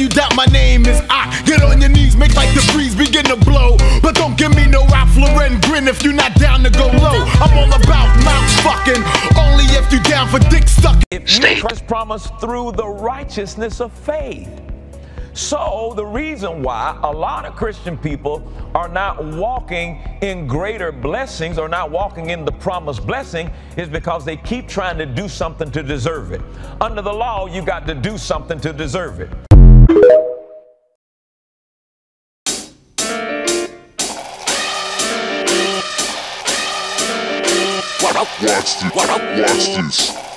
you doubt my name is I. Get on your knees, make like the breeze begin to blow. But don't give me no Ralph Lauren grin if you're not down to go low. I'm all about mouth fucking, only if you down for dick sucking. If you trust promise through the righteousness of faith. So the reason why a lot of Christian people are not walking in greater blessings or not walking in the promised blessing is because they keep trying to do something to deserve it. Under the law, you got to do something to deserve it. Watch this.